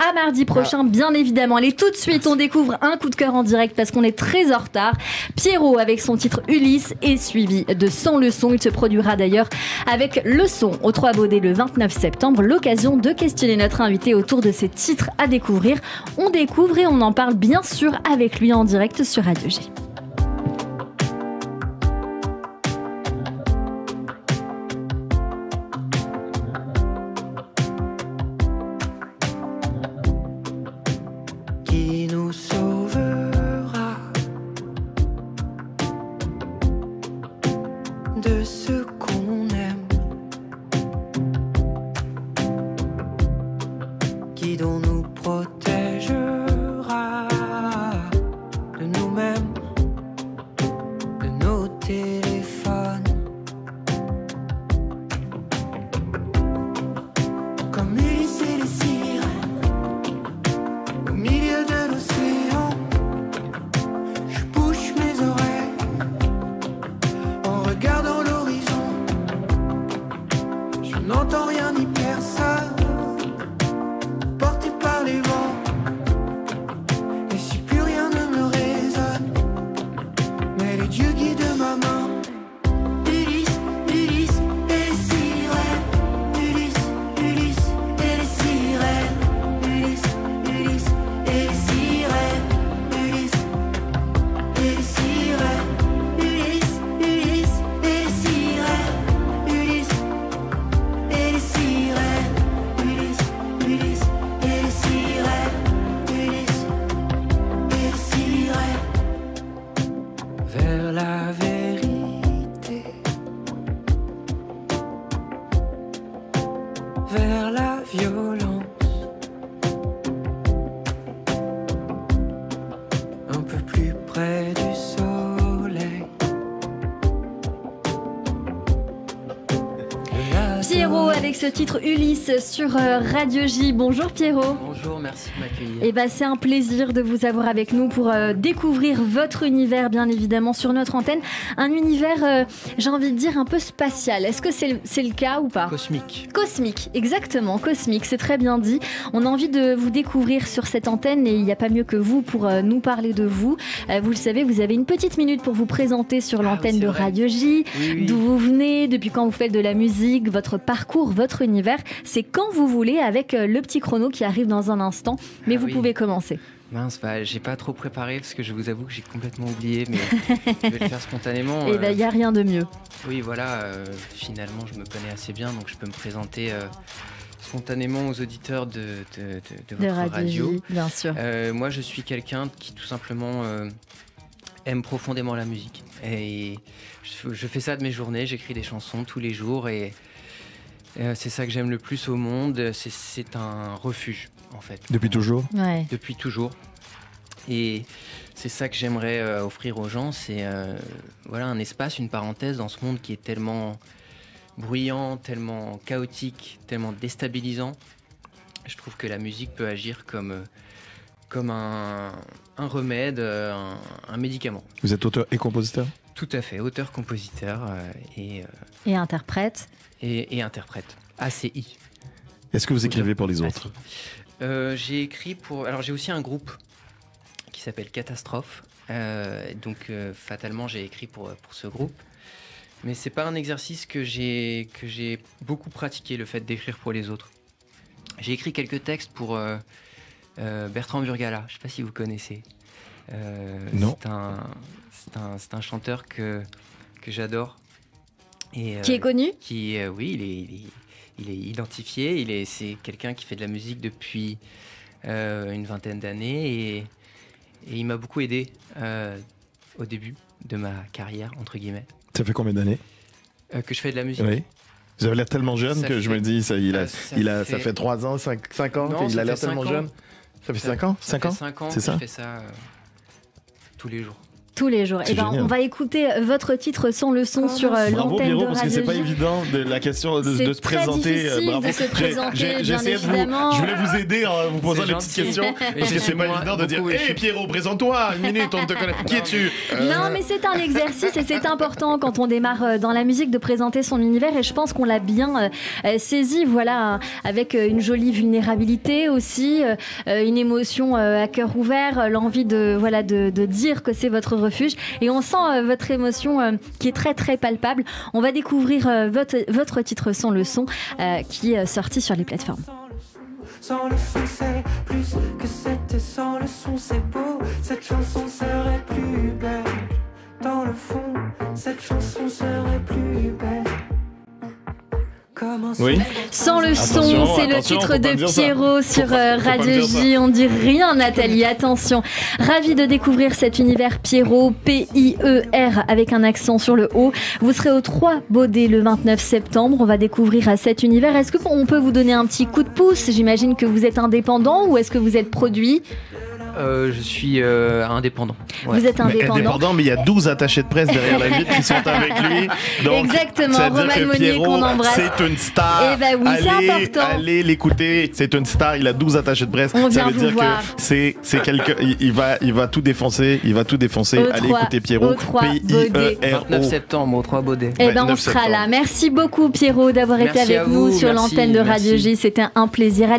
à mardi prochain, bien évidemment. Allez, tout de suite, on découvre un coup de cœur en direct parce qu'on est très en retard. Pierrot avec son titre Ulysse est suivi de Sans le son. Il se produira d'ailleurs avec le son au 3 Baudets le 29 septembre. L'occasion de questionner notre invité autour de ses titres à découvrir. On découvre et on en parle bien sûr avec lui en direct sur Radio J. Ce titre Ulysse sur Radio J. Bonjour Pierrot. Bonjour, merci de m'accueillir. Et c'est un plaisir de vous avoir avec nous pour découvrir votre univers, bien évidemment, sur notre antenne. Un univers, j'ai envie de dire, un peu spatial. Est-ce que c'est le cas ou pas ? Cosmique. Cosmique, exactement, cosmique, c'est très bien dit. On a envie de vous découvrir sur cette antenne et il n'y a pas mieux que vous pour nous parler de vous. Vous le savez, vous avez une petite minute pour vous présenter sur l'antenne de Radio J. Oui. D'où vous venez, depuis quand vous faites de la musique, votre parcours, votre univers. C'est quand vous voulez avec le petit chrono qui arrive dans un instant. Mais vous pouvez commencer. Mince, j'ai pas trop préparé parce que je vous avoue que j'ai complètement oublié, mais je vais le faire spontanément. Et il n'y a rien de mieux. Oui, voilà, finalement je me connais assez bien, donc je peux me présenter spontanément aux auditeurs de votre radio. Bien sûr. Moi, je suis quelqu'un qui tout simplement aime profondément la musique. Et je fais ça de mes journées, j'écris des chansons tous les jours et c'est ça que j'aime le plus au monde. C'est un refuge, en fait. Depuis toujours ? Ouais. Depuis toujours. Et c'est ça que j'aimerais offrir aux gens. C'est un espace, une parenthèse dans ce monde qui est tellement bruyant, tellement chaotique, tellement déstabilisant. Je trouve que la musique peut agir comme un remède, un médicament. Vous êtes auteur et compositeur ? Tout à fait, auteur-compositeur et interprète. Et interprète, ACI. Est-ce que vous écrivez pour les autres ? J'ai écrit pour... Alors j'ai aussi un groupe qui s'appelle Catastrophe. Fatalement j'ai écrit pour ce groupe. Mais c'est pas un exercice que j'ai beaucoup pratiqué, le fait d'écrire pour les autres. J'ai écrit quelques textes pour Bertrand Burgala, je sais pas si vous connaissez. Non. C'est un chanteur que j'adore. Et, qui est connu ? Oui, il est identifié. C'est quelqu'un qui fait de la musique depuis une vingtaine d'années et il m'a beaucoup aidé au début de ma carrière, entre guillemets. Ça fait combien d'années que je fais de la musique ? Oui. Vous avez l'air tellement jeune que je me dis, ça fait 3 ans, 5 ans, qu'il a l'air tellement jeune. Ça fait 5 ans ? 5 ans C'est ça ? Je fais ça tous les jours. Tous les jours. Et on va écouter votre titre sans le son sur l'antenne Pierrot, de parce que c'est pas évident la question de se présenter. Bravo. De se présenter, j'essayais je voulais vous aider en vous posant les petites questions parce que c'est pas évident de dire hé Pierrot, présente-toi, une minute, on te connaît. Qui es-tu? Non, mais c'est un exercice et c'est important quand on démarre dans la musique de présenter son univers et je pense qu'on l'a bien saisi, voilà, avec une jolie vulnérabilité aussi, une émotion à cœur ouvert, l'envie de dire que c'est votre refuge et on sent votre émotion qui est très très palpable. On va découvrir votre titre sans le son qui est sorti sur les plateformes. Sans le son c'est plus que c'était, sans le son c'est beau, cette chanson serait plus belle. Dans le fond, cette chanson serait plus belle. Oui. Sans le son, c'est le titre de Pierrot sur Radio J. On dit rien, Nathalie, attention. Ravi de découvrir cet univers Pierrot, P-I-E-R, avec un accent sur le O. Vous serez au 3 Baudets le 29 septembre. On va découvrir cet univers. Est-ce qu'on peut vous donner un petit coup de pouce? J'imagine que vous êtes indépendant ou est-ce que vous êtes produit? Je suis indépendant. Ouais. Vous êtes indépendant, mais il y a 12 attachés de presse derrière la vitre qui sont avec lui. Donc, exactement, Roman Monnier qu'on embrasse. C'est une star. Eh ben oui, c'est important. Allez l'écouter, c'est une star, il a 12 attachés de presse. On ça veut dire voir. Que c'est quelqu'un, il va tout défoncer, Allez écouter Pierrot. P-I-E-R-O. 29 septembre au 3 Baudets. Eh ben on sera là. Merci beaucoup Pierrot d'avoir été avec nous sur l'antenne de Radio J. C'était un plaisir.